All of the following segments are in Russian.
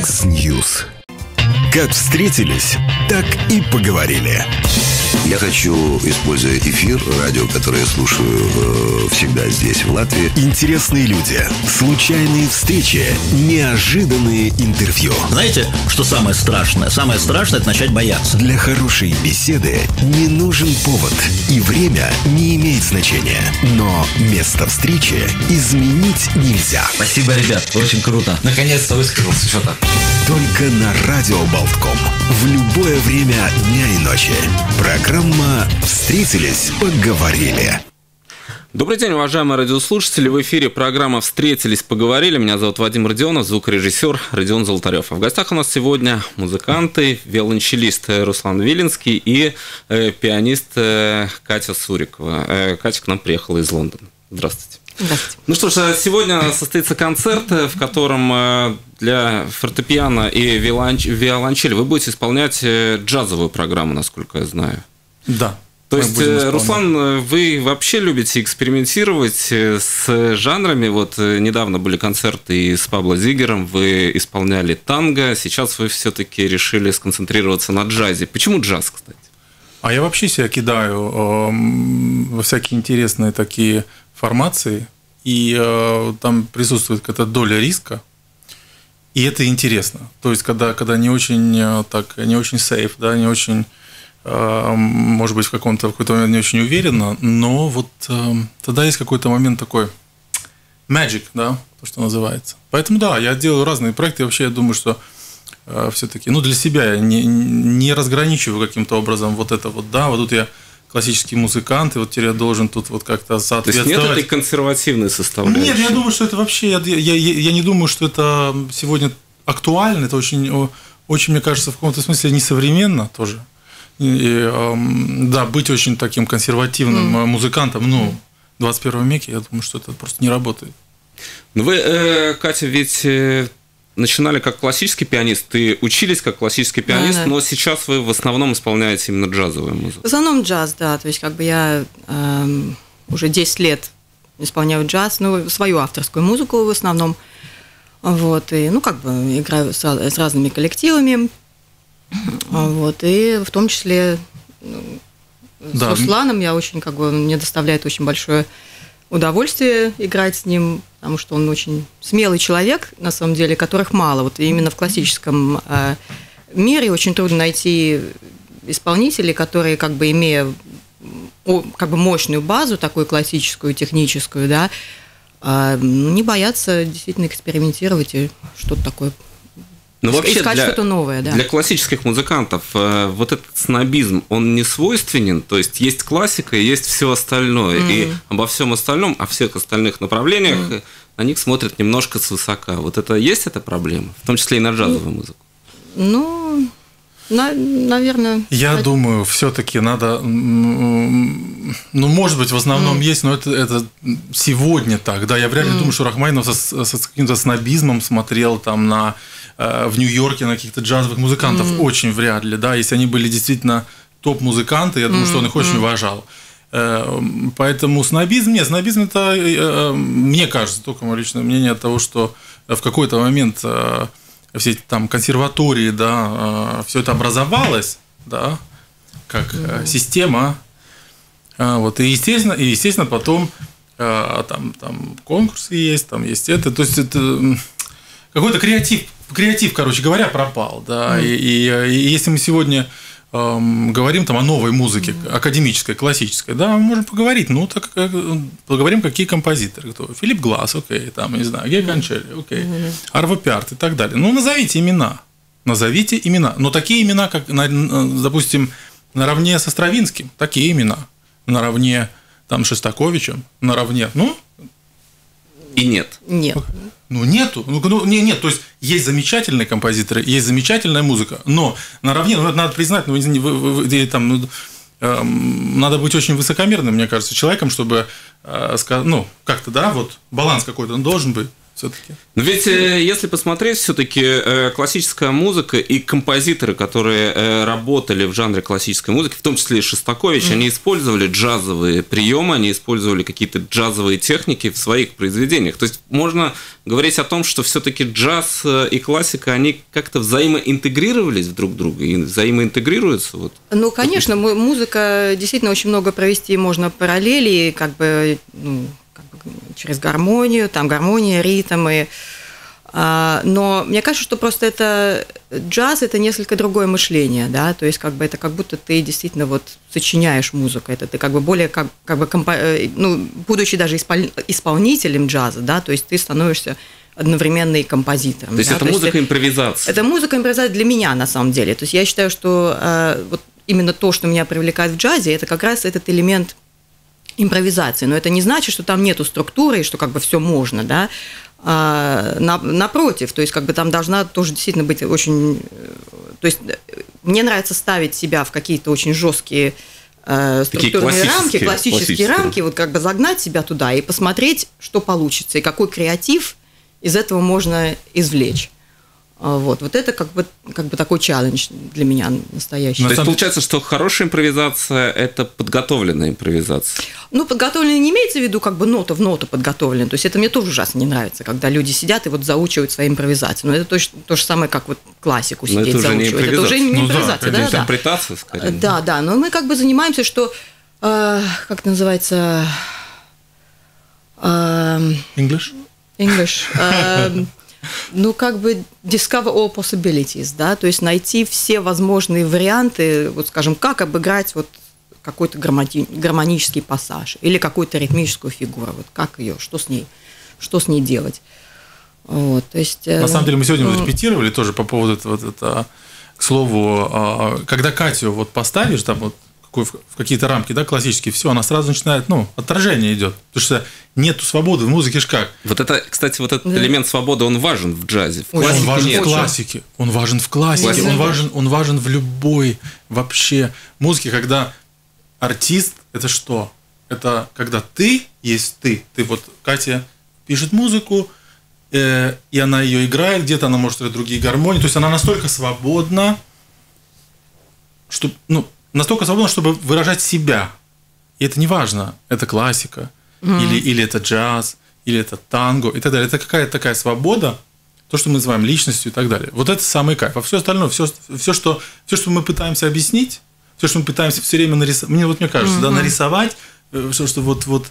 Яндекс.Ньюс. Как встретились, так и поговорили. Я хочу, используя эфир, радио, которое я слушаю всегда здесь, в Латвии. Интересные люди, случайные встречи, неожиданные интервью. Знаете, что самое страшное? Самое страшное – это начать бояться. Для хорошей беседы не нужен повод, и время не имеет значения. Но место встречи изменить нельзя. Спасибо, ребят, очень круто. Наконец-то высказался что-то. Только на Радио Болтком. В любое время дня и ночи. Программа «Встретились, поговорили». Добрый день, уважаемые радиослушатели. В эфире программа «Встретились, поговорили». Меня зовут Вадим Родионов, звукорежиссер Родион Золотарев. А в гостях у нас сегодня музыканты, виолончелист Руслан Виленский и пианист Катя Сурикова. Катя к нам приехала из Лондона. Здравствуйте. Здравствуйте. Ну что ж, сегодня состоится концерт, в котором для фортепиано и виолончели вы будете исполнять джазовую программу, насколько я знаю. Да. То есть, Руслан, вы вообще любите экспериментировать с жанрами? Вот недавно были концерты и с Пабло Зиггером, вы исполняли танго, сейчас вы все-таки решили сконцентрироваться на джазе. Почему джаз, кстати? А я вообще себя кидаю во всякие интересные такие формации, и там присутствует какая-то доля риска, и это интересно. То есть, когда не очень сейф, да, не очень, может быть, в какой-то момент не очень уверенно, но вот тогда есть какой-то момент такой magic, да, то, что называется. Поэтому да, я делаю разные проекты, и вообще я думаю, что все-таки, для себя я не разграничиваю каким-то образом вот это вот, да, вот тут я классический музыкант, и вот теперь я должен тут вот как-то соответствовать. То есть нет этой консервативной составляющей? Нет, я думаю, что это вообще, я не думаю, что это сегодня актуально, это очень, мне кажется, в каком-то смысле несовременно тоже. Да, быть очень таким консервативным музыкантом, в 21 веке, я думаю, что это просто не работает. Ну вы, Катя, ведь начинали как классический пианист, и учились как классический пианист, да. Но сейчас вы в основном исполняете именно джазовую музыку. В основном джаз, да, то есть как бы я уже 10 лет исполняю джаз, свою авторскую музыку в основном, вот, и, играю с разными коллективами, вот, и в том числе с Русланом я очень, мне доставляет очень большое удовольствие играть с ним, потому что он очень смелый человек, на самом деле, которых мало. Вот именно в классическом мире очень трудно найти исполнителей, которые, имея мощную базу, такую классическую, техническую, да, не боятся действительно экспериментировать и что-то такое. Но вообще искать что-то новое, да. Для классических музыкантов вот этот снобизм, он не свойственен, то есть есть классика и есть все остальное, и обо всем остальном, о всех остальных направлениях на них смотрят немножко свысока. Вот это есть эта проблема, в том числе и на джазовую музыку? Наверное. Я думаю, все-таки надо, может быть, в основном есть, но это сегодня так, да. Я вряд ли думаю, что Рахманинов с каким-то снобизмом смотрел там в Нью-Йорке на каких-то джазовых музыкантов, очень вряд ли, да. Если они были действительно топ-музыканты, я думаю, что он их очень уважал. Поэтому снобизм это, мне кажется, только мое личное мнение от того, что в какой-то момент все эти там консерватории, да, все это образовалось, да, как система, вот, и естественно потом там конкурсы есть, там есть это, то есть это какой-то креатив, короче говоря, пропал, да, и если мы сегодня говорим там о новой музыке, академической, классической, да, мы можем поговорить, так поговорим, какие композиторы, кто, Филипп Гласс, окей, там, не знаю, Гей Кончелли, окей, Арво Пиарт и так далее, назовите имена, но такие имена, как, допустим, наравне со Стравинским, такие имена, наравне там Шостаковичем, наравне, и нет. Нет. Нету. Нет, то есть есть замечательные композиторы, есть замечательная музыка, но наравне, надо признать, надо быть очень высокомерным, мне кажется, человеком, чтобы как-то, да, вот баланс какой-то он должен быть. все-таки. Но ведь если посмотреть, все-таки классическая музыка и композиторы, которые работали в жанре классической музыки, в том числе и Шостакович, они использовали джазовые приемы, они использовали какие-то джазовые техники в своих произведениях. То есть можно говорить о том, что все-таки джаз и классика, они как-то взаимоинтегрировались друг в друга и взаимоинтегрируются. Вот. Ну, конечно, музыка действительно очень много провести можно параллелей, как бы, через гармонию, там гармония, ритмы. Но мне кажется, что просто это джаз – это несколько другое мышление, да, то есть как бы это как будто ты действительно вот сочиняешь музыку, это ты как бы более будучи даже исполнителем джаза, да, то есть ты становишься одновременно и композитором. То есть это музыка-импровизация. Это музыка-импровизация для меня на самом деле. То есть я считаю, что вот именно то, что меня привлекает в джазе, это как раз этот элемент импровизации. Но это не значит, что там нету структуры и что как бы все можно, да. Напротив, то есть как бы там должна тоже действительно быть очень... То есть мне нравится ставить себя в какие-то очень жесткие структурные рамки, классические рамки, вот как бы загнать себя туда и посмотреть, что получится, и какой креатив из этого можно извлечь. Вот это как бы такой челлендж для меня настоящий. То есть получается, что хорошая импровизация – это подготовленная импровизация? Ну, подготовленная не имеется в виду как бы нота в ноту подготовленная. То есть это мне тоже ужасно не нравится, когда люди сидят и вот заучивают свои импровизации. Но это то же самое, как вот классику сидеть заучивать. Это уже не импровизация, да? Интерпретация, скорее. Да. Но мы как бы занимаемся, что, как это называется… English? Как бы discover all possibilities, да, то есть найти все возможные варианты, вот скажем, как обыграть вот какой-то гармонический пассаж или какую-то ритмическую фигуру, вот как ее, что с ней делать. Вот, то есть, на самом деле мы сегодня репетировали тоже по поводу этого, к слову, когда Катю вот поставишь там вот в какие-то рамки, да, классические, все, она сразу начинает, отражение идет, потому что нету свободы в музыке ж как. Вот это, кстати, вот этот элемент свободы, он важен в джазе. Он важен в классике, он важен в любой вообще музыке, когда артист – это что? Это когда ты есть ты вот Катя пишет музыку, и она ее играет, где-то она может играть другие гармонии, то есть она настолько свободна, что, настолько свободно, чтобы выражать себя. И это не важно, это классика, или это джаз, или это танго и так далее. Это какая-то такая свобода, то, что мы называем личностью и так далее. Вот это самый кайф. А все остальное, все, что мы пытаемся объяснить, все, что мы пытаемся все время нарисовать, мне кажется, да, нарисовать, что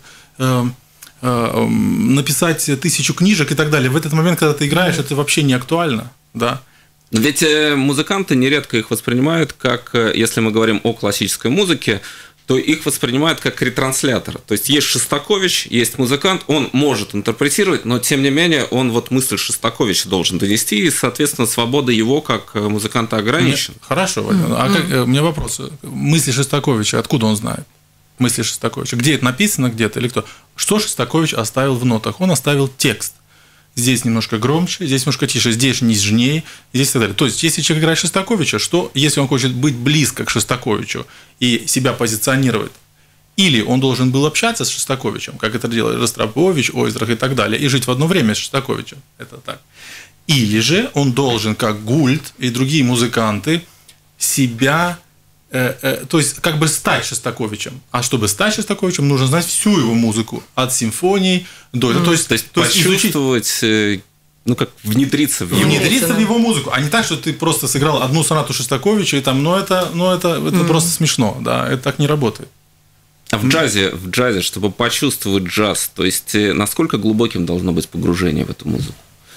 написать 1000 книжек и так далее. В этот момент, когда ты играешь, это вообще не актуально, да. Ведь музыканты нередко их воспринимают как, если мы говорим о классической музыке, то их воспринимают как ретранслятор. То есть есть Шостакович, есть музыкант, он может интерпретировать, но тем не менее он вот мысль Шостаковича должен донести, и, соответственно, свобода его как музыканта ограничена. Хорошо, Вадим. У меня вопрос. Мысли Шостаковича, откуда он знает? Мысли Шостаковича. Где это написано, где-то или кто? Что Шостакович оставил в нотах? Он оставил текст. Здесь немножко громче, здесь немножко тише, здесь нежнее, здесь и так далее. То есть, если человек играет Шостаковича, что если он хочет быть близко к Шостаковичу и себя позиционировать, или он должен был общаться с Шостаковичем, как это делали Ростропович, Ойзрах и так далее, и жить в одно время с Шостаковичем, это так. Или же он должен, как Гульд и другие музыканты, себя, то есть как бы стать Шостаковичем. А чтобы стать Шостаковичем, нужно знать всю его музыку, от симфоний до... То есть почувствовать, как внедриться в его музыку. А не так, что ты просто сыграл одну сонату Шостаковича, и там, это просто смешно, да, это так не работает. А в джазе, чтобы почувствовать джаз, то есть насколько глубоким должно быть погружение в эту музыку?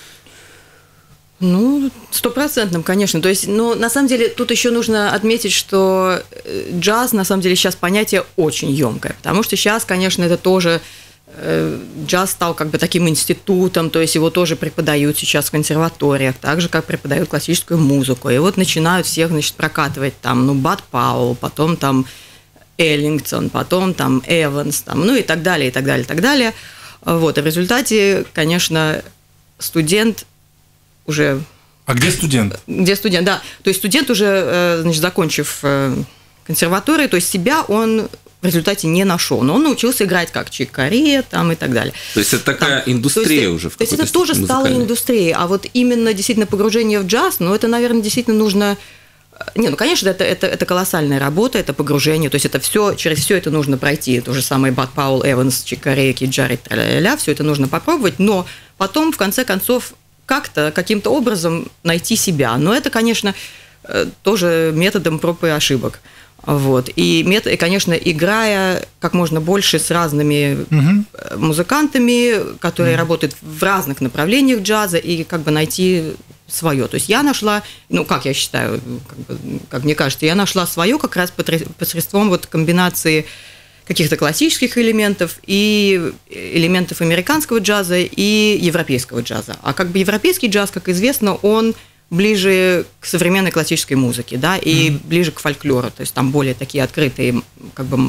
100%, конечно. То есть, на самом деле, тут еще нужно отметить, что джаз, на самом деле, сейчас понятие очень емкое, потому что сейчас, конечно, это тоже джаз стал как бы таким институтом, то есть его тоже преподают сейчас в консерваториях, так же, как преподают классическую музыку. И вот начинают всех, прокатывать там, Бад Пауэлл, потом там Эллингтон, потом там Эванс, там, и так далее, и так далее, и так далее. Вот. И в результате, конечно, студент уже... А где студент? Где студент, да. То есть студент уже, закончив консерваторию, то есть себя он в результате не нашел. Но он научился играть как Чик Корея там и так далее. То есть это такая индустрия уже в какой-то. То есть это тоже музыкальной. стало индустрией. А вот именно действительно погружение в джаз, это, наверное, действительно нужно... конечно, это колоссальная работа, это погружение, то есть это все, через все это нужно пройти. То же самое Бад Пауэлл, Эванс, Чик Корея, Кид Джаред, тра-ля-ля, все это нужно попробовать, но потом, в конце концов, каким-то образом найти себя. Но это, конечно, тоже методом проб и ошибок. Вот. И, конечно, играя как можно больше с разными музыкантами, которые работают в разных направлениях джаза, и как бы найти свое. То есть я нашла, как я считаю, как мне кажется, я нашла свое как раз посредством вот комбинации каких-то классических элементов и элементов американского джаза и европейского джаза. А как бы европейский джаз, как известно, он ближе к современной классической музыке, да, и ближе к фольклору, то есть там более такие открытые как бы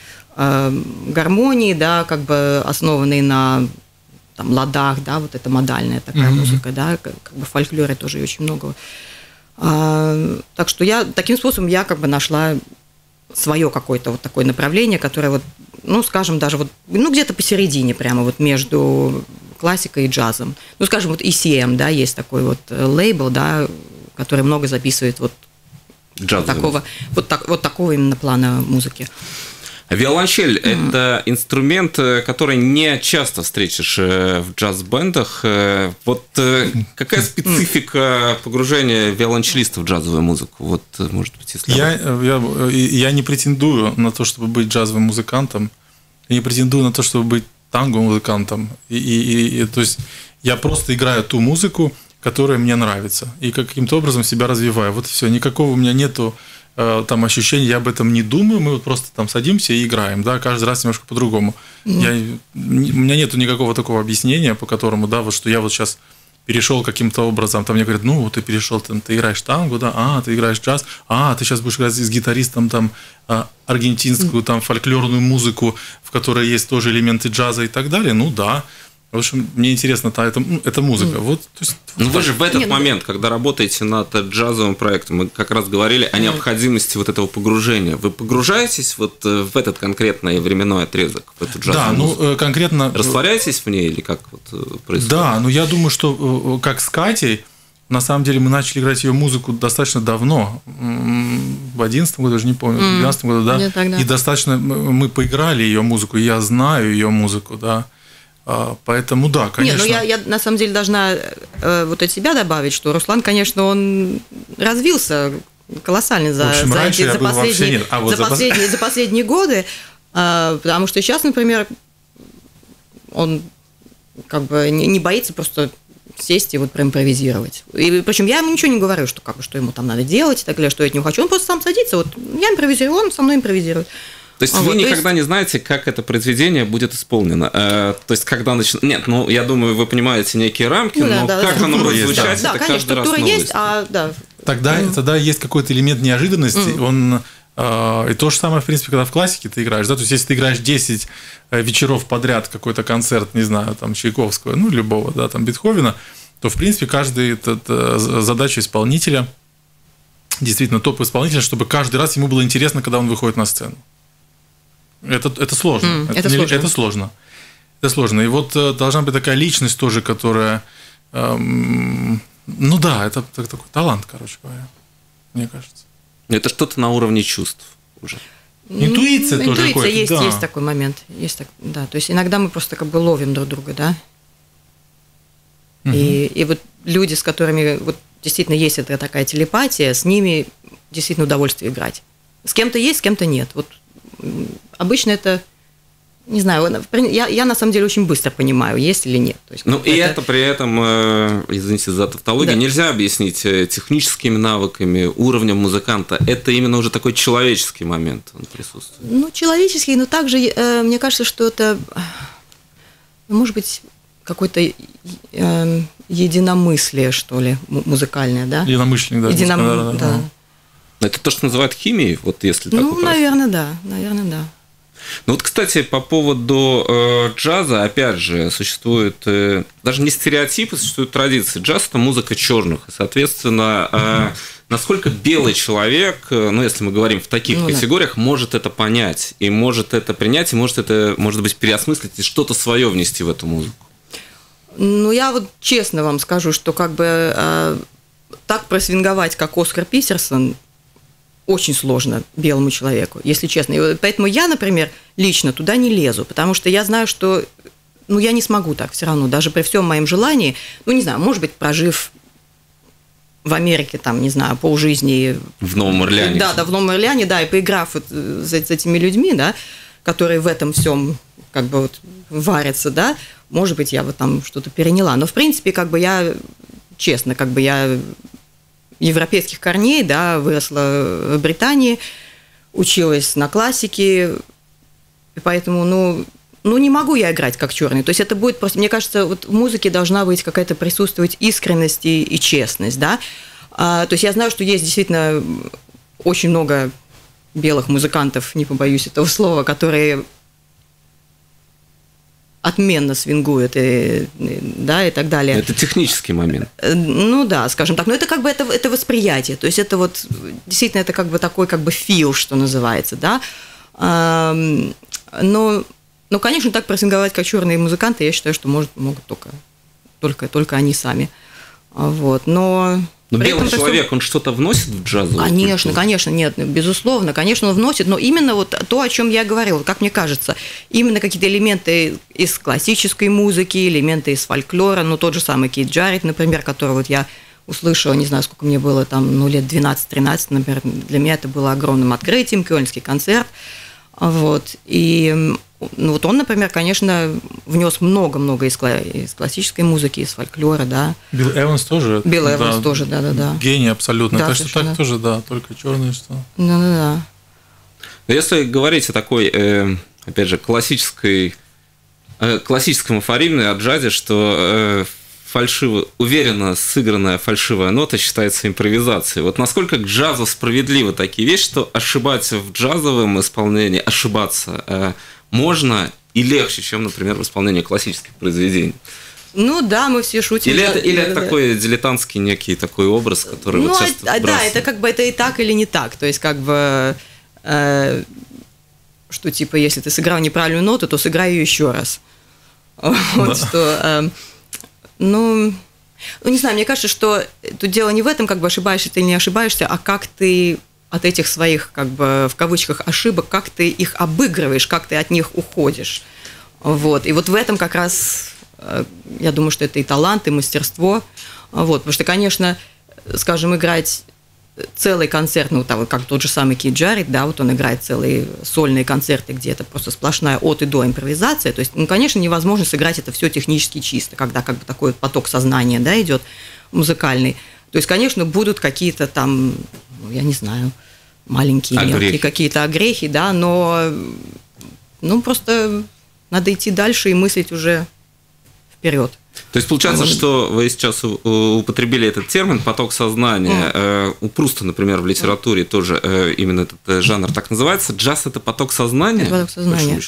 гармонии, да, как бы основанные на там ладах, да, вот это модальная такая музыка, да, как бы в фольклоре тоже очень много. Так что таким способом я как бы нашла свое какое-то вот такое направление, которое вот, скажем, даже вот, где-то посередине прямо вот между классикой и джазом. Скажем, вот ECM, да, есть такой вот лейбл, да, который много записывает вот такого, такого именно плана музыки. Виолончель – это инструмент, который не часто встретишь в джаз-бендах. Вот какая специфика погружения виолончелиста в джазовую музыку? Вот, может быть, если... Я не претендую на то, чтобы быть джазовым музыкантом. Я не претендую на то, чтобы быть танго-музыкантом. То есть я просто играю ту музыку, которая мне нравится. И каким-то образом себя развиваю. Вот и все. Никакого у меня нету там ощущения, я об этом не думаю, мы вот просто там садимся и играем, да, каждый раз немножко по-другому. У меня нету никакого такого объяснения, по которому, да, вот что я вот сейчас перешел каким-то образом, там мне говорят, вот ты перешел, ты играешь тангу, да, ты играешь джаз, ты сейчас будешь играть с гитаристом там аргентинскую там фольклорную музыку, в которой есть тоже элементы джаза и так далее, да. В общем, мне интересно, это музыка. Вот, то есть, вы же в этот момент, когда работаете над джазовым проектом, мы как раз говорили о необходимости вот этого погружения. Вы погружаетесь вот в этот конкретный временной отрезок, в эту джазовую музыку? Конкретно... Растворяетесь в ней или как вот происходит? Да, я думаю, что как с Катей, на самом деле мы начали играть ее музыку достаточно давно, в 2011 году, даже не помню, в 2012 году, да, и достаточно мы поиграли ее музыку, я знаю ее музыку, да. Поэтому да, конечно. Я на самом деле должна вот от себя добавить, что Руслан, конечно, он развился колоссально за последние годы, потому что сейчас, например, он как бы не боится просто сесть и вот проимпровизировать. И причем я ему ничего не говорю, что ему там надо делать и так далее, что я от него хочу. Он просто сам садится, вот я импровизирую, он со мной импровизирует. То есть вы никогда не знаете, как это произведение будет исполнено. То есть, когда начнет. Нет, я думаю, вы понимаете некие рамки, как оно будет звучать, это каждый раз новость. Тогда есть какой-то элемент неожиданности, и то же самое, в принципе, когда в классике ты играешь, да, то есть, если ты играешь 10 вечеров подряд какой-то концерт, не знаю, там, Чайковского, любого, да, там, Бетховена, то, в принципе, задача исполнителя, действительно, топ-исполнителя, чтобы каждый раз ему было интересно, когда он выходит на сцену. Это сложно. Это сложно. Это сложно. И вот должна быть такая личность тоже, которая... это такой талант, короче говоря, мне кажется. Это что-то на уровне чувств уже. Интуиция тоже какой-то. Есть такой момент. Да. То есть иногда мы просто как бы ловим друг друга, да. И вот люди, с которыми вот действительно есть эта такая телепатия, с ними действительно удовольствие играть. С кем-то есть, с кем-то нет. Вот обычно это, не знаю, я на самом деле очень быстро понимаю, есть или нет. То есть, это при этом, извините за тавтологию, нельзя объяснить техническими навыками, уровнем музыканта. Это именно уже такой человеческий момент, он присутствует. Человеческий, но также, мне кажется, что это, может быть, какое-то единомыслие, что ли, музыкальное, да? Единомышленник, да. Это то, что называют химией, вот если так наверное, да. Ну вот, кстати, по поводу джаза, опять же, существует даже не стереотипы, существуют традиции. Джаз – это музыка черных, и, соответственно, насколько белый человек, ну, если мы говорим в таких категориях, может это понять, и может это принять, и может это, может быть, переосмыслить и что-то свое внести в эту музыку? Ну, я вот честно вам скажу, что как бы так просвинговать, как Оскар Питерсон, очень сложно белому человеку, если честно. И поэтому я, например, лично туда не лезу, потому что я знаю, что я не смогу так все равно, даже при всем моем желании, не знаю, может быть, прожив в Америке, там, не знаю, полжизни. В Новом Орлеане. Да, в Новом Орлеане, да, и поиграв с этими людьми, да, которые в этом всем как бы вот варятся, да, может быть, я вот там что-то переняла. Но, в принципе, как бы я, честно, как бы я европейских корней, да, выросла в Британии, училась на классике, и поэтому, не могу я играть как черный. То есть это будет просто, мне кажется, вот в музыке должна быть какая-то присутствовать искренность и честность, да. То есть я знаю, что есть действительно очень много белых музыкантов, не побоюсь этого слова, которые отменно свингуют, и так далее. Это технический момент. Ну да, скажем так. Но это как бы это восприятие. То есть это вот действительно это как бы такой как бы фил, что называется, да. Но, конечно, так просвинговать, как черные музыканты, я считаю, что могут только они сами. Вот. Но белый человек, он что-то вносит в джазовую культуру? Конечно, нет, безусловно, конечно, он вносит, но именно вот то, о чем я говорила, как мне кажется, именно какие-то элементы из классической музыки, элементы из фольклора, тот же самый Кейт Джарретт, например, который вот я услышала, не знаю, сколько мне было, там, лет 12-13, например, для меня это было огромным открытием, кёльнский концерт, вот, и вот он, например, конечно, внес много-много из классической музыки, из фольклора, да. Билл Эванс тоже. Билл Эванс тоже, да. Гений абсолютно. Да, так что так тоже, да, только черные, что. Да. Если говорить о такой, опять же, классическом афоризме о джазе, что уверенно сыгранная фальшивая нота считается импровизацией. Вот насколько к джазу справедливы такие вещи, что ошибаться в джазовом исполнении, можно и легче, чем, например, в исполнении классических произведений. Ну да, мы все шутим. Или это такой дилетантский некий такой образ, который вот часто вбрасывают. Да, это как бы это и так или не так. То есть как бы что типа если ты сыграл неправильную ноту, то сыграй ее еще раз. Вот что. Не знаю, мне кажется, что тут дело не в этом, как бы ошибаешься ты или не ошибаешься, а как ты от этих своих, как бы, в кавычках, ошибок, как ты их обыгрываешь, как ты от них уходишь. Вот. И вот в этом как раз, я думаю, что это и талант, и мастерство. Вот. Потому что, конечно, скажем, играть целый концерт, как тот же самый Кейт Джарретт, да, вот он играет целые сольные концерты, где это просто сплошная от и до импровизация. То есть, конечно, невозможно сыграть это все технически чисто, когда как бы такой поток сознания, да, идет музыкальный. То есть, конечно, будут какие-то там, я не знаю, маленькие, мелкие какие-то огрехи, да, но просто надо идти дальше и мыслить уже вперед. То есть получается, что вы сейчас употребили этот термин «поток сознания». У Пруста, например, в литературе тоже именно этот жанр так называется. Джаз – это поток сознания? Это поток сознания.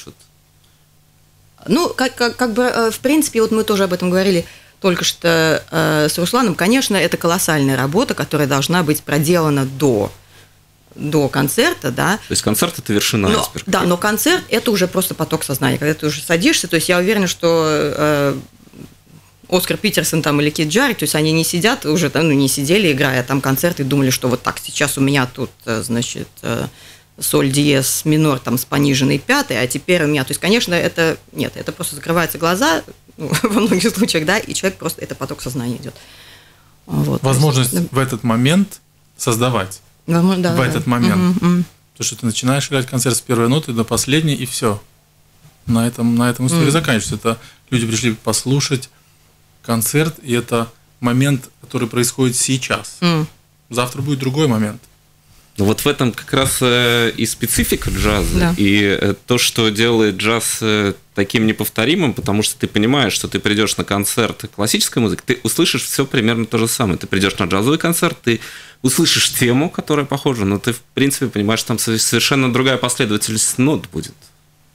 Как бы, в принципе, вот мы тоже об этом говорили только что с Русланом. Конечно, это колоссальная работа, которая должна быть проделана до концерта, да. То есть концерт – это вершина айсберга. Да, но концерт – это уже просто поток сознания. Когда ты уже садишься, то есть я уверена, что Оскар Питерсон там или Кейт Джарретт, то есть они не сидят уже, не сидели, играя там концерт, и думали, что вот так, сейчас у меня тут, значит, соль диез минор там с пониженной пятой, а теперь у меня, то есть, конечно, это просто закрываются глаза во многих случаях, да, и человек просто, это поток сознания идет. Вот, возможность в этот момент создавать. В этот момент. Потому что ты начинаешь играть концерт с первой ноты до последней, и все. На этом история заканчивается. Это люди пришли послушать концерт, и это момент, который происходит сейчас. Завтра будет другой момент. Ну вот в этом как раз и специфика джаза, да. И то, что делает джаз таким неповторимым, потому что ты понимаешь, что ты придешь на концерт классической музыки, ты услышишь все примерно то же самое. Ты придешь на джазовый концерт, ты услышишь тему, которая похожа, но ты в принципе понимаешь, что там совершенно другая последовательность нот будет.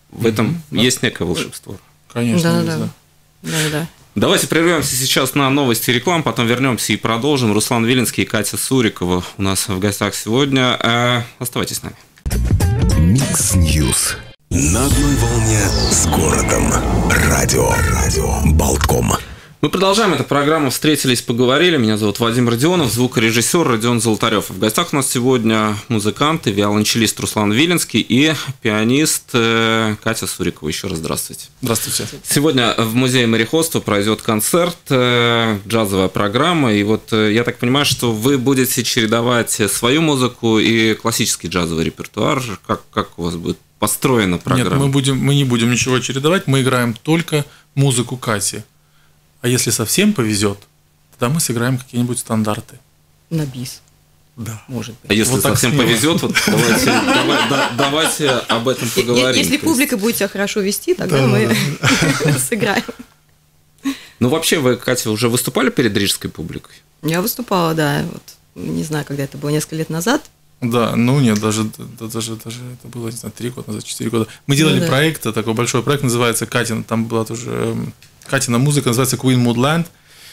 В этом есть некое волшебство. Конечно. Да. Давайте прервемся сейчас на новости и рекламу, потом вернемся и продолжим. Руслан Виленский и Катя Сурикова у нас в гостях сегодня. Оставайтесь с нами. Микс Ньюс. На одной волне с городом. Радио Болтком. Мы продолжаем эту программу «Встретились, поговорили». Меня зовут Вадим Родионов, звукорежиссер Родион Золотарев. В гостях у нас сегодня музыканты, виолончелист Руслан Виленский и пианист Катя Сурикова. Еще раз здравствуйте. Здравствуйте. Сегодня в Музее мореходства пройдет концерт, джазовая программа. И вот я так понимаю, что вы будете чередовать свою музыку и классический джазовый репертуар. Как у вас будет построена программа? Нет, мы не будем ничего чередовать, мы играем только музыку Кати. А если совсем повезет, тогда мы сыграем какие-нибудь стандарты. На бис. Да. Может быть. А если Вот совсем повезет, вот давайте об этом поговорим. Если публика будет себя хорошо вести, тогда мы сыграем. Ну, вообще, вы, Катя, уже выступали перед рижской публикой? Я выступала, да. Вот, не знаю, когда это было, несколько лет назад. Да, ну нет, даже это было, не знаю, 3 года назад, 4 года. Мы делали проект, такой большой проект, называется Катина, там была тоже Катина музыка, называется Queen Moodland.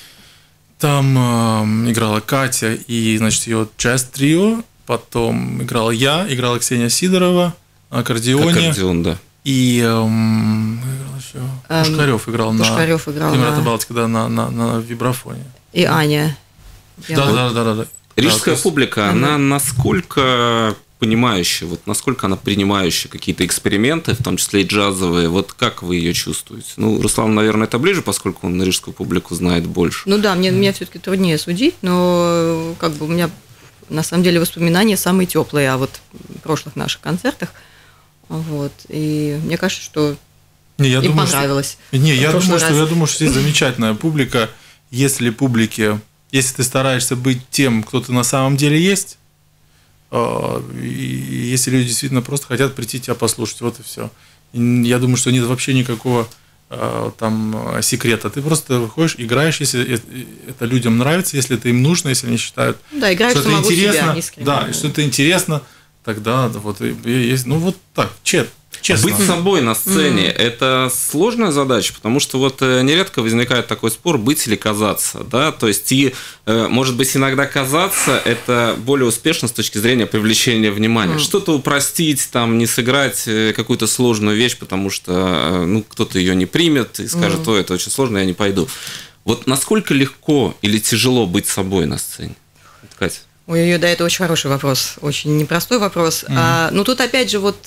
Там играла Катя и, значит, ее джаз-трио, потом играла я, играла Ксения Сидорова на аккордеоне. Аккордеон, да. И играл еще Пушкарев играл на Эмирата Балтика, да, на вибрафоне. И Аня. Да. Рижская публика, она насколько понимающая, вот насколько она принимающая какие-то эксперименты, в том числе и джазовые, вот как вы ее чувствуете? Ну, Руслан, наверное, это ближе, поскольку он рижскую публику знает больше. Ну да, мне все-таки труднее судить, но как бы у меня на самом деле воспоминания самые теплые о вот прошлых наших концертах. Вот. И мне кажется, что им понравилось. Я думаю, что здесь замечательная публика. Если ты стараешься быть тем, кто ты на самом деле есть, и если люди действительно просто хотят прийти тебя послушать, вот и все. Я думаю, что нет вообще никакого там секрета. Ты просто выходишь, играешь, если это людям нравится, если это им нужно, если они считают, что это интересно. Да, что это интересно, тогда вот есть. Ну вот так, честно. Быть собой на сцене – это сложная задача, потому что вот нередко возникает такой спор, быть или казаться, да, то есть и, может быть, иногда казаться – это более успешно с точки зрения привлечения внимания, что-то упростить, там, не сыграть какую-то сложную вещь, потому что, ну, кто-то ее не примет и скажет, ой, это очень сложно, я не пойду. Вот насколько легко или тяжело быть собой на сцене? Катя? Ой, да, это очень хороший вопрос, очень непростой вопрос. Ну, тут опять же вот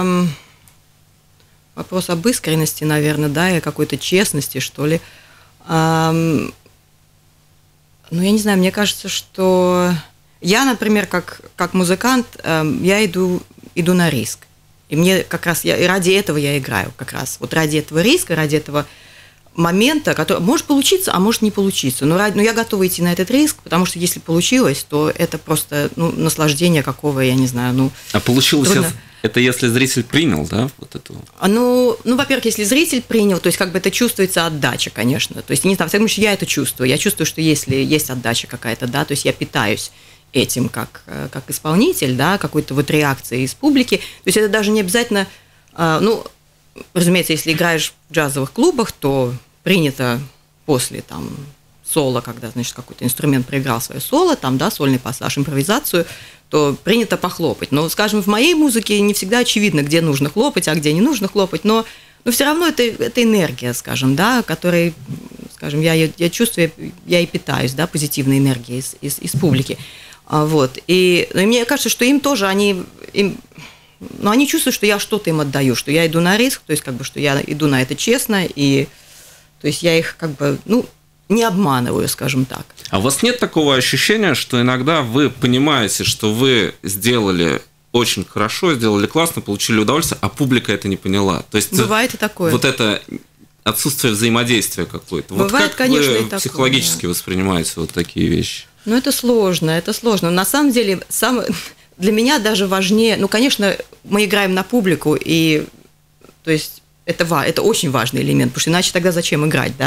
вопрос об искренности, наверное, да, и какой-то честности, что ли. Ну, я не знаю, мне кажется, что я, например, как музыкант, я иду на риск. И мне как раз, и ради этого я играю как раз. Вот ради этого риска, ради этого момента, который может получиться, а может не получиться. Но я готова идти на этот риск, потому что если получилось, то это просто наслаждение какого, я не знаю. А получилось это если зритель принял, да, вот эту? Ну, во-первых, если зритель принял, то есть как бы это чувствуется отдача, конечно. То есть, не знаю, потому что я это чувствую. Я чувствую, что если есть отдача какая-то, да, то есть я питаюсь этим как исполнитель, да, какой-то вот реакцией из публики. То есть это даже не обязательно, разумеется, если играешь в джазовых клубах, то принято после там соло, когда, значит, какой-то инструмент проиграл свое соло, там, да, сольный пассаж, импровизацию, то принято похлопать. Но, скажем, в моей музыке не всегда очевидно, где нужно хлопать, а где не нужно хлопать, но все равно это энергия, скажем, да, которой, скажем, я чувствую, я и питаюсь, да, позитивной энергией из публики. Вот. И мне кажется, что им тоже, они чувствуют, что я что-то им отдаю, что я иду на риск, то есть как бы, что я иду на это честно, и то есть я их как бы, не обманываю, скажем так. А у вас нет такого ощущения, что иногда вы понимаете, что вы сделали очень хорошо, сделали классно, получили удовольствие, а публика это не поняла? То есть бывает и такое. Вот это отсутствие взаимодействия какое-то. Бывает, вот как конечно, вы и такое, психологически воспринимаете вот такие вещи? Это сложно. На самом деле, для меня даже важнее, конечно, мы играем на публику, и то есть это очень важный элемент, потому что иначе тогда зачем играть, да?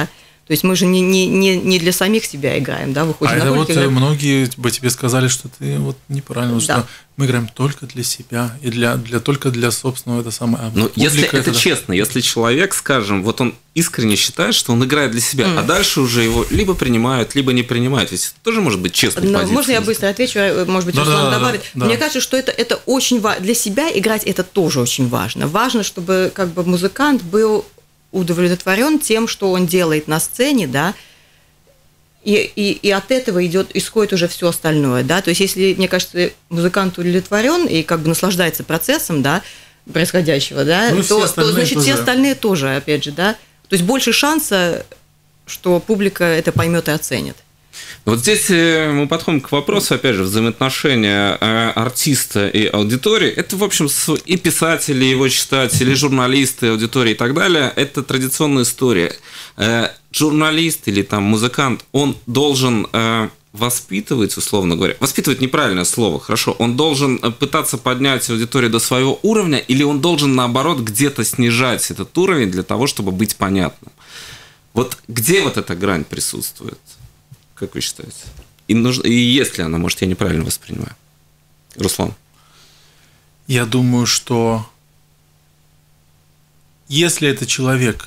То есть мы же не для самих себя играем, да, выходим на публику. Вот многие бы тебе сказали, что ты вот неправильно, что мы играем только для себя и только для собственного, это самое. Ну, если это честно, если человек, скажем, вот он искренне считает, что он играет для себя, а дальше уже его либо принимают, либо не принимают, ведь это тоже может быть честной позицией. Можно я быстро отвечу, может быть, Руслан добавит? Да. Мне кажется, что это очень важно. Для себя играть это тоже очень важно. Важно, чтобы как бы музыкант был удовлетворен тем, что он делает на сцене, да, и от этого исходит уже все остальное, да, то есть если, мне кажется, музыкант удовлетворен и как бы наслаждается процессом, да, происходящего, да, то значит все остальные тоже, опять же, да, то есть больше шанса, что публика это поймет и оценит. Вот здесь мы подходим к вопросу, опять же, взаимоотношения артиста и аудитории. Это, в общем, и писатели, его читатели, и журналисты, аудитории и так далее. Это традиционная история. Журналист или там музыкант, он должен воспитывать, условно говоря. Воспитывать неправильное слово, хорошо. Он должен пытаться поднять аудиторию до своего уровня, или он должен, наоборот, где-то снижать этот уровень для того, чтобы быть понятным. Вот где вот эта грань присутствует? Как вы считаете? И есть ли она? Может, я неправильно воспринимаю? Руслан? Я думаю, что если это человек,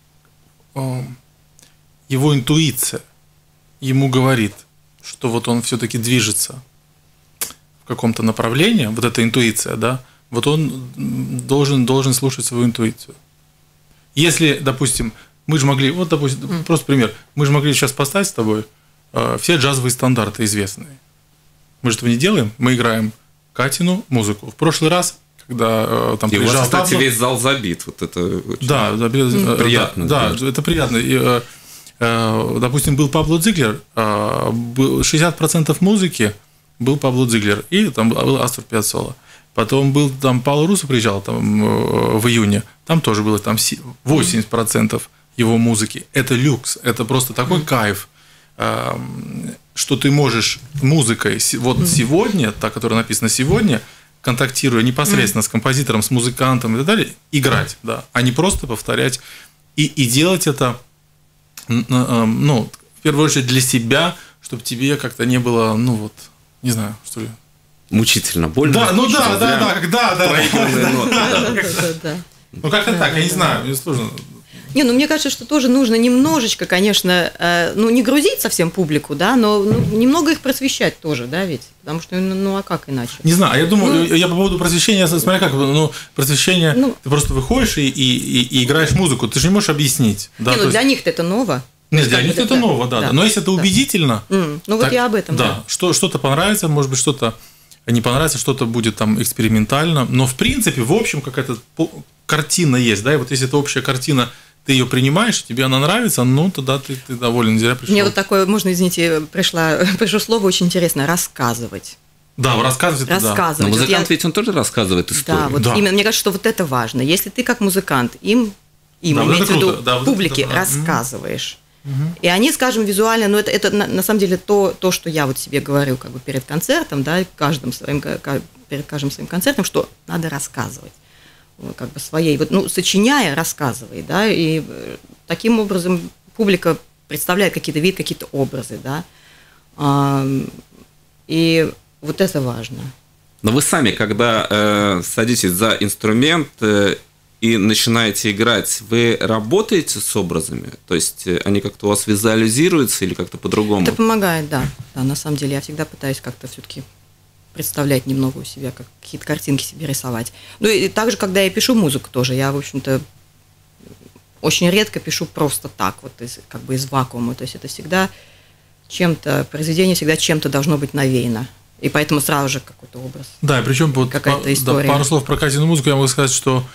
его интуиция ему говорит, что вот он все-таки движется в каком-то направлении, вот эта интуиция, да, вот он должен слушать свою интуицию. Если, допустим, мы же могли, вот, допустим, просто пример, мы же могли сейчас поставить с тобой все джазовые стандарты известные. Мы же этого не делаем, мы играем Катину музыку. В прошлый раз, когда там приезжал Пабло... кстати, весь зал забит. Вот это очень приятно. Да, это приятно. И, допустим, был Пабло Дзиглер, 60% музыки был Пабло Дзиглер, и там был Астор Пиаццолла. Потом был там Паоло Руссо приезжал там, в июне, там тоже было там 80% его музыки. Это люкс, это просто такой кайф, что ты можешь музыкой вот сегодня, та, которая написана сегодня, контактируя непосредственно с композитором, с музыкантом и так далее, играть, да, а не просто повторять и делать это, ну, в первую очередь для себя, чтобы тебе как-то не было, ну вот, не знаю, что ли. Мучительно, больно. Да, ну да. Ну как-то так, я не знаю, мне сложно. Не, ну мне кажется, что тоже нужно немножечко, конечно, ну не грузить совсем публику, да, но немного их просвещать тоже, да, ведь, потому что, ну а как иначе? Не знаю, я думаю, я по поводу просвещения, смотря как, ну просвещение, ты просто выходишь и играешь музыку, ты же не можешь объяснить. Да, не, ну для них-то это ново. Нет, для них это ново, да. Но если это убедительно, ну вот я об этом. Да, что-то понравится, может быть, что-то не понравится, что-то будет там экспериментально, но в принципе, в общем, какая-то картина есть, да, и вот если это общая картина, ты ее принимаешь, тебе она нравится, ну, тогда ты доволен, зря пришел. Мне вот такое, можно, извините, пришло слово очень интересное – рассказывать. Да, рассказывать, рассказывать. Но музыкант ведь он тоже рассказывает историю. Да, вот именно, мне кажется, что вот это важно. Если ты как музыкант им имеется в виду, публике рассказываешь, и они, скажем, визуально, ну, это на самом деле то, что я вот себе говорю как бы перед концертом, да, перед каждым своим концертом, что надо рассказывать. Как бы своей, вот, ну, сочиняя, рассказывай, да, и таким образом публика представляет какие-то образы, да, и вот это важно. Но вы сами, когда садитесь за инструмент и начинаете играть, вы работаете с образами? То есть они как-то у вас визуализируются или как-то по-другому? Это помогает, да. Да, на самом деле я всегда пытаюсь как-то все-таки представлять немного у себя, как какие-то картинки себе рисовать. Ну и также, когда я пишу музыку тоже, я, в общем-то, очень редко пишу просто так, вот как бы из вакуума. То есть это всегда произведение всегда чем-то должно быть навеяно. И поэтому сразу же какой-то образ. Да, и причем вот какая-то история. Пару слов про Катину музыку я могу сказать, что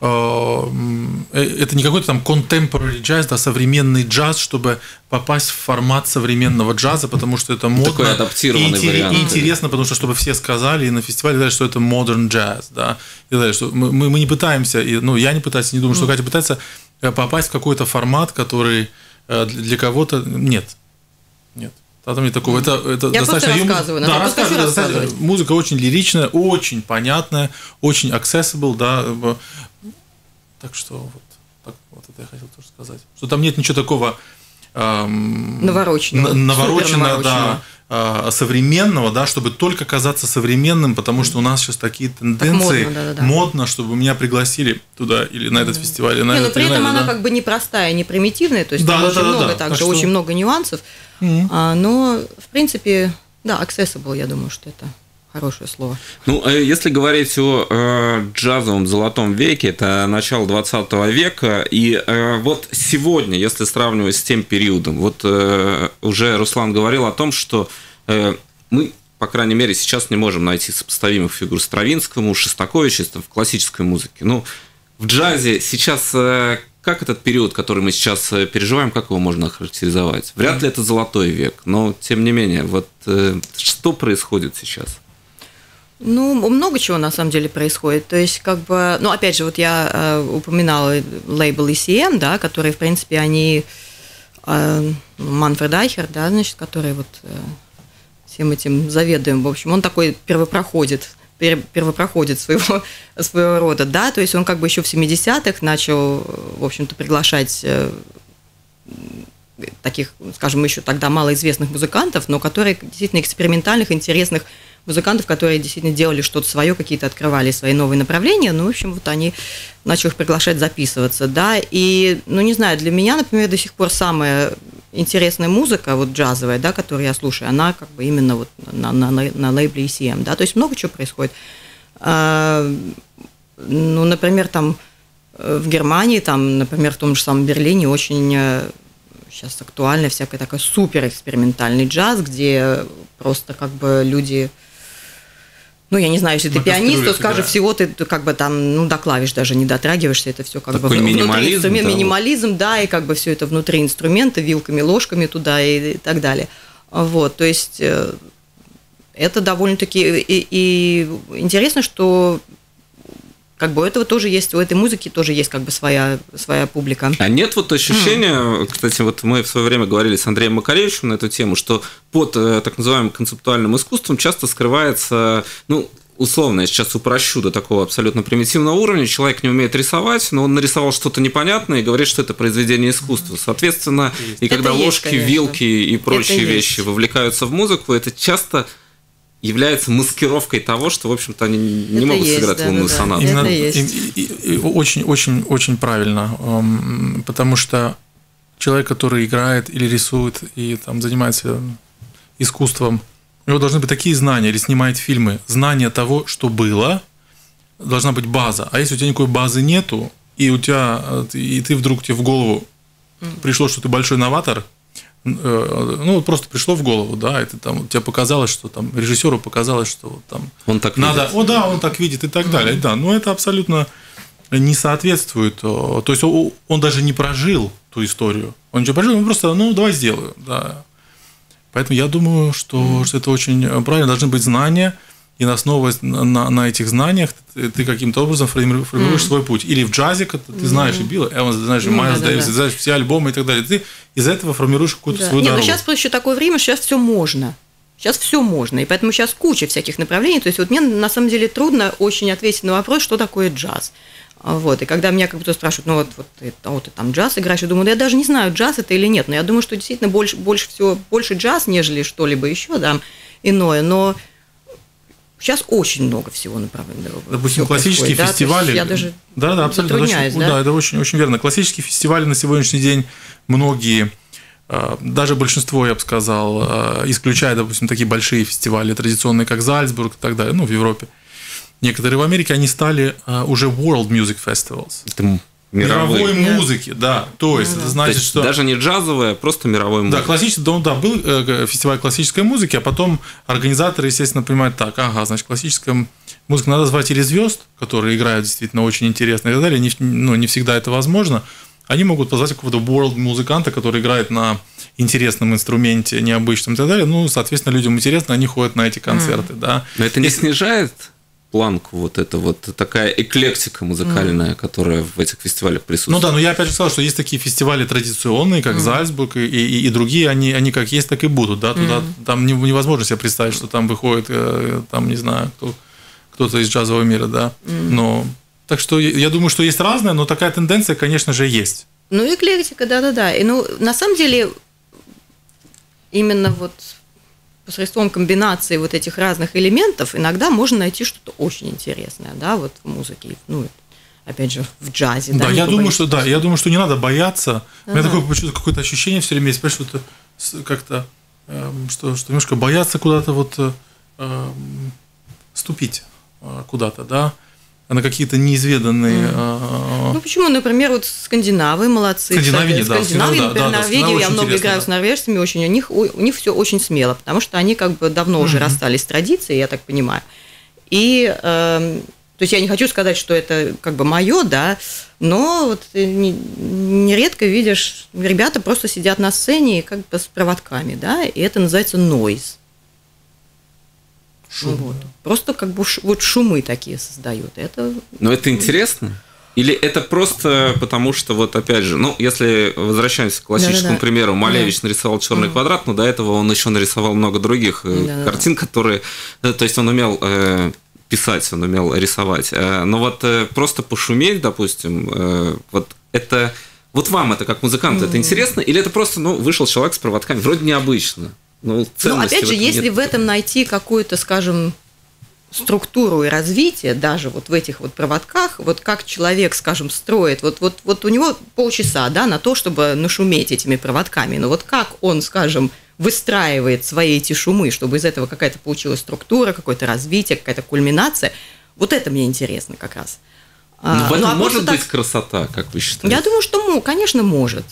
это не какой-то там contemporary джаз, да, современный джаз, чтобы попасть в формат современного джаза, потому что это модно. Такой адаптированный вариант. И интересно, потому что чтобы все сказали и на фестивале, что это modern jazz, да, и далее, что мы не пытаемся, ну я не пытаюсь, не думаю, что Катя пытается попасть в какой-то формат, который для кого-то нет. Там нет такого. Это я достаточно рассказываю. Да, рассказываю. Музыка очень лиричная, очень понятная, очень accessible, да. Так что вот это я хотел тоже сказать. Что там нет ничего такого навороченного, да, современного, да, чтобы только казаться современным, потому что у нас сейчас такие тенденции, модно, чтобы меня пригласили туда или на этот фестиваль, или на этот. Но при этом она как бы не простая, не примитивная, то есть там очень много, также очень много нюансов, но в принципе, да, accessible, я думаю, что это хорошее слово. Ну, если говорить о джазовом золотом веке, это начало 20 века, и вот сегодня, если сравнивать с тем периодом, вот уже Руслан говорил о том, что мы, по крайней мере, сейчас не можем найти сопоставимых фигур Стравинскому, Шостаковичу в классической музыке. Ну, в джазе сейчас как этот период, который мы сейчас переживаем, как его можно охарактеризовать? Вряд ли это золотой век, но тем не менее, вот что происходит сейчас? Ну, много чего на самом деле происходит. То есть, как бы, ну, опять же, вот я упоминала лейбл ECM, да, которые, в принципе, они Манфред Айхер, да, значит, который вот всем этим заведуем, в общем, он такой первопроходец своего рода, да, то есть он как бы еще в 70-х начал, в общем-то, приглашать таких, скажем, еще тогда малоизвестных музыкантов, но которые действительно экспериментальных, интересных музыкантов, которые действительно делали что-то свое, какие-то открывали свои новые направления, ну, в общем, вот они начали их приглашать записываться, да, и, ну, не знаю, для меня, например, до сих пор самая интересная музыка, вот джазовая, да, которую я слушаю, она как бы именно вот на лейбле ECM, да, то есть много чего происходит. Ну, например, там в Германии, там, например, в том же самом Берлине очень сейчас актуальна всякая такая суперэкспериментальный джаз, где просто как бы люди... Ну, я не знаю, если ты пианист, то, скажем, всего ты как бы там, ну, до клавиш даже не дотрагиваешься, это все как такой бы минимализм, инструмент, да, минимализм, да, и как бы все это внутри инструмента, вилками, ложками туда и так далее. Вот, то есть это довольно-таки и интересно, что как бы у этого тоже есть, у этой музыки тоже есть как бы своя публика. А нет вот ощущения, кстати, вот мы в свое время говорили с Андреем Макаревичем на эту тему, что под так называемым концептуальным искусством часто скрывается, ну, условно, я сейчас упрощу до такого абсолютно примитивного уровня, человек не умеет рисовать, но он нарисовал что-то непонятное и говорит, что это произведение искусства. Соответственно, и когда ложки, вилки и прочие вещи вовлекаются в музыку, это часто является маскировкой того, что, в общем-то, они не могут сыграть лунную сонату. Очень правильно, потому что человек, который играет или рисует и там занимается искусством, у него должны быть такие знания, или снимает фильмы, знания того, что было, должна быть база. А если у тебя никакой базы нету, и ты вдруг тебе в голову пришло, что ты большой новатор, ну, просто пришло в голову, да, это там тебе показалось, что там режиссеру показалось, что вот там он так надо, видит. О, да, он так видит и так далее, да, но это абсолютно не соответствует, то есть он даже не прожил ту историю, он ничего прожил, он просто, ну, давай сделаю, да, поэтому я думаю, что это очень правильно, должны быть знания, и основываясь на этих знаниях, ты каким-то образом формируешь свой путь. Или в джазе, ты знаешь и Билла Эванса, ты знаешь и Майлз Дэвис, ты знаешь все альбомы и так далее. Ты из этого формируешь какую-то свою дорогу. Но сейчас просто еще такое время, сейчас все можно. Сейчас все можно, и поэтому сейчас куча всяких направлений. То есть вот мне на самом деле трудно очень ответить на вопрос, что такое джаз. Вот, и когда меня как бы спрашивают, ну вот ты там джаз играешь, я думаю, да я даже не знаю, джаз это или нет, но я думаю, что действительно больше джаз, нежели что-либо еще там иное, но сейчас очень много всего направлений. Допустим, классические фестивали. Я даже да, абсолютно. Это очень верно. Классические фестивали на сегодняшний день многие, даже большинство, я бы сказал, исключая, допустим, такие большие фестивали традиционные, как Зальцбург и так далее, ну, в Европе. Некоторые в Америке, они стали уже World Music Festivals. Это мировой музыки, да. То есть, это значит, то есть что... даже не джазовая, просто мировой музыки. Да, классический, да, был фестиваль классической музыки, а потом организаторы, естественно, понимают так, значит, классическая музыка, надо звать или звезд, которые играют действительно очень интересно и так далее, не всегда это возможно. Они могут позвать какого-то world-музыканта, который играет на интересном инструменте, необычном и так далее. Ну, соответственно, людям интересно, они ходят на эти концерты, да. Но это не снижает планку, вот это вот такая эклектика музыкальная, которая в этих фестивалях присутствует. Ну да, но я опять же сказал, что есть такие фестивали традиционные, как Зальцбург, и другие, они как есть, так и будут, да, туда, там невозможно себе представить, что там выходит, там, не знаю, кто-то из джазового мира, да, но, так что я думаю, что есть разное, но такая тенденция, конечно же, есть. Ну, эклектика, да. И, ну, на самом деле, именно вот посредством комбинации вот этих разных элементов иногда можно найти что-то очень интересное, да, вот в музыке, ну, опять же, в джазе. Да, я думаю, что не надо бояться. У меня такое почему-то какое-то ощущение все время есть, что это как-то, что немножко бояться куда-то вот ступить куда-то, да, на какие-то неизведанные... Ну, почему, например, вот скандинавы молодцы. Скандинавия, например, Норвегию, я много играю с норвежцами, очень, у них все очень смело, потому что они как бы давно уже расстались с традицией, я так понимаю. И, то есть я не хочу сказать, что это как бы мое, да, но вот нередко видишь, ребята просто сидят на сцене как бы с проводками, да, и это называется noise. Вот. Просто как бы вот шумы такие создают. Но это интересно? Или это просто потому, что вот опять же, ну, если возвращаемся к классическому примеру, Малевич нарисовал черный квадрат, но до этого он еще нарисовал много других картин, которые, то есть он умел писать, он умел рисовать. Но вот просто пошуметь, допустим, вот это, вот вам это как музыканту это интересно, или это просто, ну, вышел человек с проводками, вроде необычно. Ну, опять же, если в этом найти какую-то, скажем, структуру и развитие, даже вот в этих вот проводках, вот как человек, скажем, строит, вот у него полчаса, да, на то, чтобы нашуметь этими проводками, но вот как он, скажем, выстраивает свои эти шумы, чтобы из этого какая-то получилась структура, какое-то развитие, какая-то кульминация, вот это мне интересно как раз. Но в этом может быть красота, как вы считаете? Я думаю, что, конечно, может,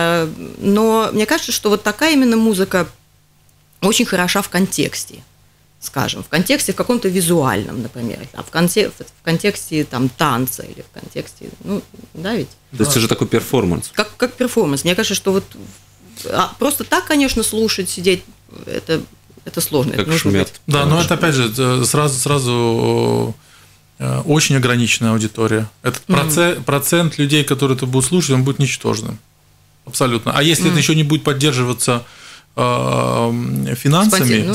но мне кажется, что вот такая именно музыка очень хороша в контексте, скажем, в контексте в каком-то визуальном, например, в контексте там, танца или в контексте, ну, да ведь? То есть уже такой перформанс. Как перформанс. Мне кажется, что вот просто так, конечно, слушать, сидеть, это сложно. Как шумят. Да, но это, опять же, сразу очень ограниченная аудитория. Этот процент людей, которые это будут слушать, он будет ничтожным. Абсолютно. А если это еще не будет поддерживаться финансами,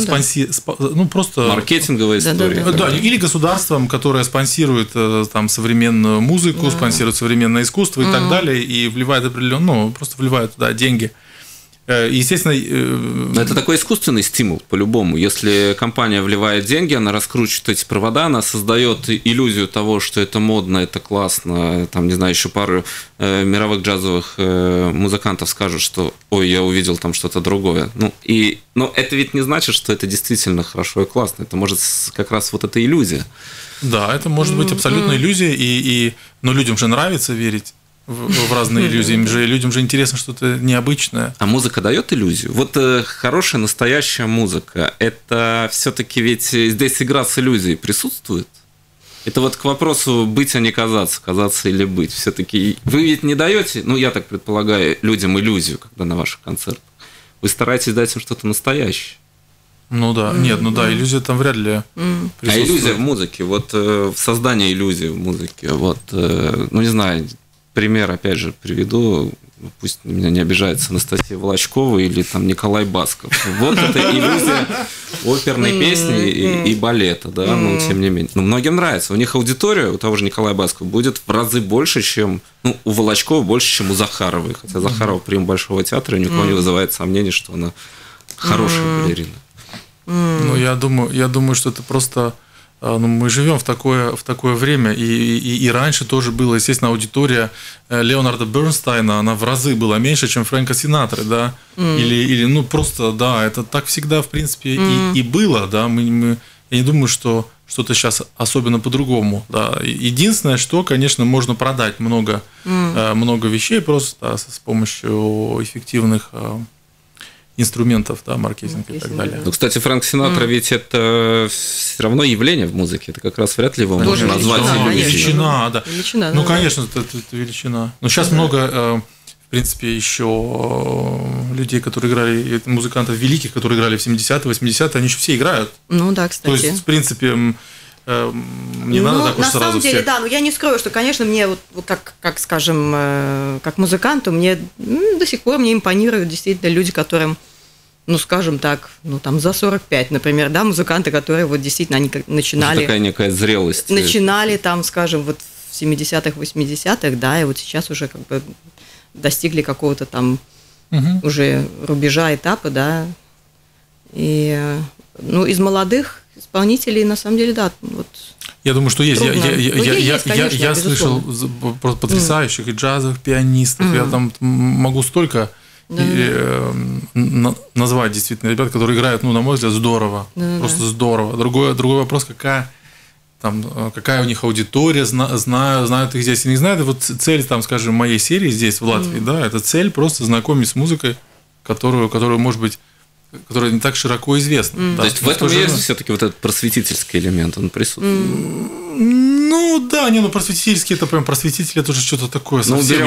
просто маркетинговая история. Да, или государством, которое спонсирует там современную музыку, спонсирует современное искусство и так далее, и вливает просто вливает туда деньги. Естественно, это такой искусственный стимул, по-любому. Если компания вливает деньги, она раскручивает эти провода, она создает иллюзию того, что это модно, это классно. Там, не знаю, еще пару мировых джазовых музыкантов скажут, что ой, я увидел там что-то другое. Но это ведь не значит, что это действительно хорошо и классно. Это может как раз вот эта иллюзия. Да, это может быть абсолютно иллюзия, но людям же нравится верить в разные иллюзии. Людям же интересно что-то необычное. А музыка дает иллюзию? Вот хорошая, настоящая музыка, это все-таки ведь здесь игра с иллюзией присутствует? Это вот к вопросу быть, а не казаться, казаться или быть. Все-таки вы ведь не даете, ну, я так предполагаю, людям иллюзию, когда на ваших концертах. Вы стараетесь дать им что-то настоящее. Ну да, нет, иллюзия там вряд ли присутствует. А иллюзия в музыке, вот в создании иллюзии в музыке, вот, ну, не знаю, пример, опять же, приведу, пусть меня не обижается Анастасия Волочкова или там Николай Басков. Вот это иллюзия оперной песни и балета, да, но тем не менее. Но многим нравится. У них аудитория, у того же Николая Баскова, будет в разы больше, чем, у Волочкова больше, чем у Захаровой. Хотя Захарова прием Большого театра, и никого не вызывает сомнений, что она хорошая балерина. Ну, я думаю, что это просто... мы живем в такое время, и раньше тоже было, естественно, аудитория Леонарда Бернстайна, она в разы была меньше, чем Фрэнка Синатры, да, или просто, да, это так всегда, в принципе, и было, да, я не думаю, что что-то сейчас особенно по-другому, да. Единственное, что, конечно, можно продать много вещей просто с помощью эффективных инструментов, да, маркетинга и так далее. Ну, кстати, Фрэнк Синатра ведь это все равно явление в музыке. Это как раз вряд ли его можно назвать величина, да. Ну, конечно, это величина. Но сейчас много, в принципе, еще людей, которые играли, музыкантов великих, которые играли в 70-е, 80-е, они еще все играют. Ну да, кстати. То есть, в принципе, не надо так уж сразу всех. На самом деле, да, но я не скрою, что, конечно, мне, вот как скажем, как музыканту, мне до сих пор мне импонируют действительно люди, которым, скажем так, там за 45, например, да, музыканты, которые вот действительно, они начинали... Такая некая зрелость. Начинали там, скажем, вот в 70-х, 80-х, да, и вот сейчас уже как бы достигли какого-то там уже рубежа, этапа, да, И, ну, из молодых исполнителей, на самом деле, да, вот. Я думаю, что есть. Конечно, я слышал потрясающих и джазовых пианистов. Я там могу столько назвать действительно ребят, которые играют, ну, на мой взгляд, здорово. Просто здорово. Другой вопрос, какая у них аудитория, знают их здесь или не знают. И вот цель, там, скажем, моей серии здесь, в Латвии, да, это цель просто знакомить с музыкой, которую, может быть, которая не так широко известна. То есть в этом есть все-таки вот этот просветительский элемент, он присутствует. Ну да, просветительский, это прям просветитель, это уже что-то такое совсем.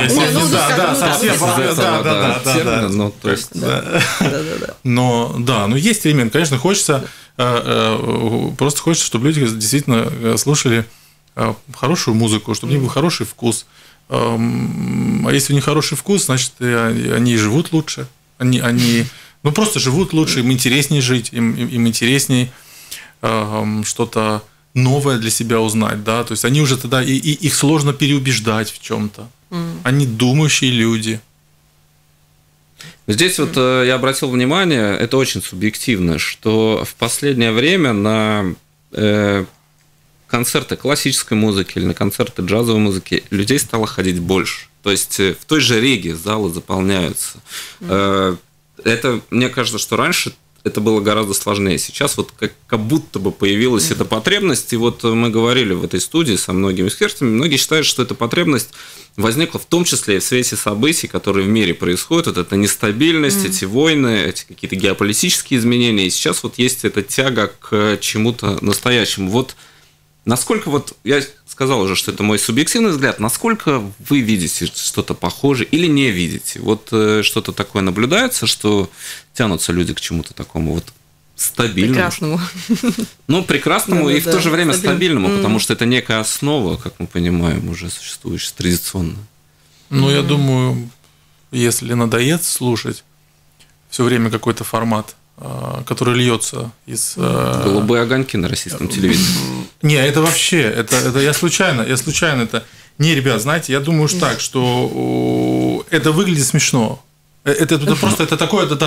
Но есть элемент, конечно, хочется, просто хочется, чтобы люди действительно слушали хорошую музыку, чтобы у них был хороший вкус. А если у них хороший вкус, значит, они живут лучше, они просто живут лучше, им интереснее жить, им интереснее что-то новое для себя узнать, да, то есть они уже тогда, и их сложно переубеждать в чем-то. Они думающие люди. Здесь вот я обратил внимание, это очень субъективно, что в последнее время на концерты классической музыки или на концерты джазовой музыки людей стало ходить больше. То есть в той же Риге залы заполняются. Это, мне кажется, что раньше это было гораздо сложнее. Сейчас вот как будто бы появилась эта потребность, и вот мы говорили в этой студии со многими экспертами, многие считают, что эта потребность возникла в том числе и в свете событий, которые в мире происходят, вот эта нестабильность, эти войны, эти какие-то геополитические изменения, и сейчас вот есть эта тяга к чему-то настоящему. Вот насколько, вот я сказал уже, что это мой субъективный взгляд, насколько вы видите что-то похожее или не видите? Вот что-то такое наблюдается, что тянутся люди к чему-то такому вот стабильному? Прекрасному. Ну, прекрасному и в то же время стабильному, потому что это некая основа, как мы понимаем, уже существующая традиционно. Ну, я думаю, если надоест слушать все время какой-то формат, который льется из... Голубые огоньки на российском телевидении. Не, это вообще, это я случайно это... Не, ребят, знаете, я думаю так, что это выглядит смешно. Это просто, это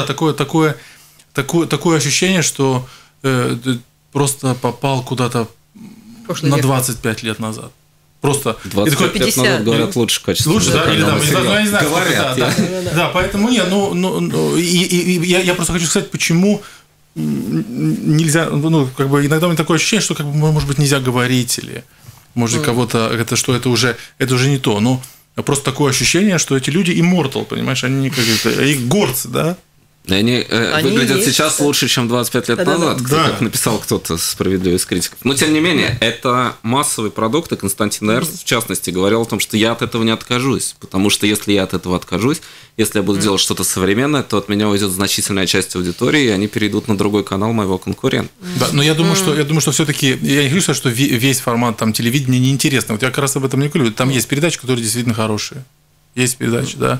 такое ощущение, что ты просто попал куда-то на 25 лет назад. Просто 25 лет назад, говорят, лучше качество. Лучше, да, или там, я не знаю, говорят. Да, поэтому нет, я просто хочу сказать, почему нельзя, как бы иногда у меня такое ощущение, что, как бы, может быть, нельзя говорить, или может кого-то, это уже не то, но просто такое ощущение, что эти люди immortal, понимаешь, они их горцы, да? Они выглядят есть. Сейчас лучше, чем 25 лет назад, как написал кто-то справедливый из критиков. Но, тем не менее, это массовый продукт, и Константин Эрнст, в частности, говорил о том, что я от этого не откажусь, потому что если я от этого откажусь, если я буду делать что-то современное, то от меня уйдет значительная часть аудитории, и они перейдут на другой канал моего конкурента. Да, но я думаю, что все-таки, я не хочу сказать, что весь формат там телевидения неинтересный. Вот я как раз об этом не говорю. Там есть передачи, которые действительно хорошие. Есть передачи, да,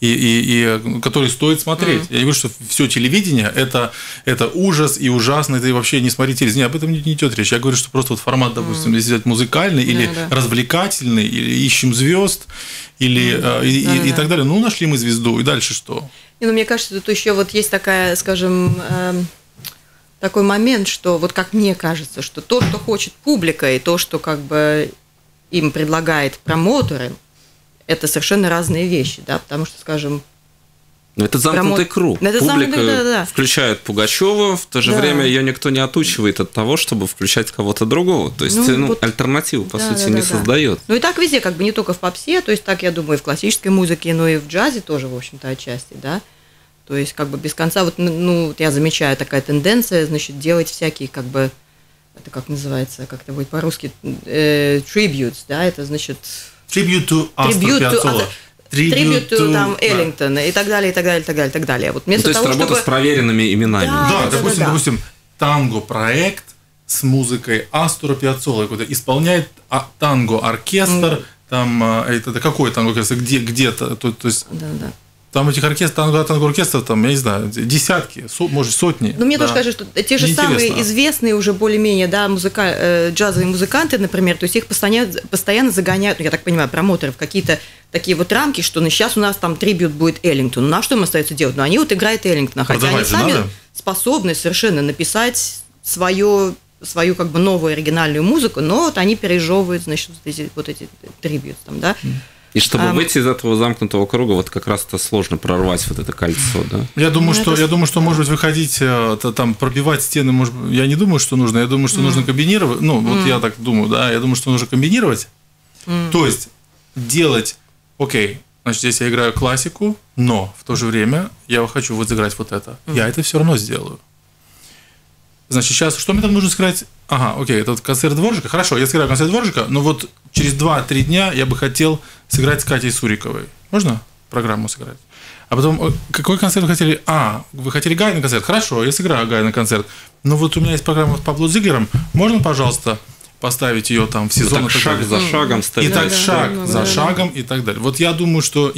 и которые стоит смотреть. Я не говорю, что все телевидение это ужас и ужасно, это вообще не смотри телевизор. Об этом не идет речь. Я говорю, что просто вот формат, допустим, если взять музыкальный или развлекательный, или ищем звезд, или и так далее. Ну, нашли мы звезду, и дальше что? Мне кажется, тут еще вот есть такая, скажем, такой момент, что вот как мне кажется, что то, что хочет публика, и то, что как бы им предлагает промоутеры, это совершенно разные вещи, да, потому что, скажем... Это замкнутый круг. Публика включает Пугачёва, в то же время ее никто не отучивает от того, чтобы включать кого-то другого. То есть альтернативу, по сути, не создает. Ну и так везде, как бы не только в попсе, то есть так, я думаю, и в классической музыке, но и в джазе тоже, в общем-то, отчасти, да. То есть как бы без конца, вот, я замечаю такая тенденция, значит, делать всякие, как бы, это как называется, как это будет по-русски, tributes, да, это значит... Tribute to Астор Пиаццолла. Tribute to там, Эллингтона и так далее, и так далее, и так далее, и так далее. Вот то есть работа с проверенными именами. Да, допустим, танго-проект с музыкой Астора Пиаццоллы, исполняет танго-оркестр, там, это какой танго-оркестр, где-то, то есть... Да. Там этих танго-оркестров, там, я не знаю, десятки, может, сотни. Ну, мне тоже кажется, что те же самые известные уже более-менее, да, джазовые музыканты, например, то есть их постоянно загоняют, я так понимаю, промоутеры в какие-то такие вот рамки, что сейчас у нас там трибют будет Эллингтону. Ну, а что им остается делать? Ну, они вот играют Эллингтона, хотя они сами... способны совершенно написать свою как бы новую оригинальную музыку, но вот они пережевывают, значит, вот эти трибьют там, да. И чтобы выйти из этого замкнутого круга, вот как раз-то сложно прорвать вот это кольцо, да? Я думаю, что, может быть, выходить, там, пробивать стены, может, я не думаю, что нужно. Я думаю, что нужно комбинировать. Ну, вот я так думаю, да. Я думаю, что нужно комбинировать. То есть делать, окей, значит, здесь я играю классику, но в то же время я хочу вот сыграть вот это. Я это все равно сделаю. Значит, сейчас что мне там нужно сыграть? Ага, окей, это концерт Дворжика. Хорошо, я сыграю концерт Дворжика, но вот через 2-3 дня я бы хотел сыграть с Катей Суриковой. Можно программу сыграть? А потом, какой концерт вы хотели? Вы хотели Гайна концерт? Хорошо, я сыграю Гайна концерт. Но вот у меня есть программа с Пабло Зиглером. Можно, пожалуйста, поставить ее там в сезон? Так шаг за шагом. И так шаг за шагом и так далее. Вот я думаю, что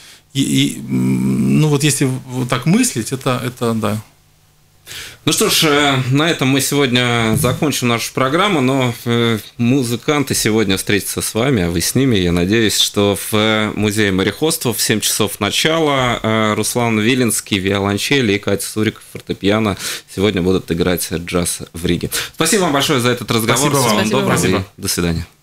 ну вот если вот так мыслить, это да. Ну что ж, на этом мы сегодня закончим нашу программу, но музыканты сегодня встретятся с вами, а вы с ними. Я надеюсь, что в музее мореходства в 7 часов начала Руслан Виленский, виолончель, и Катя Сурикова, фортепиано сегодня будут играть джаз в Риге. Спасибо вам большое за этот разговор. Спасибо вам. Всего доброго. До свидания.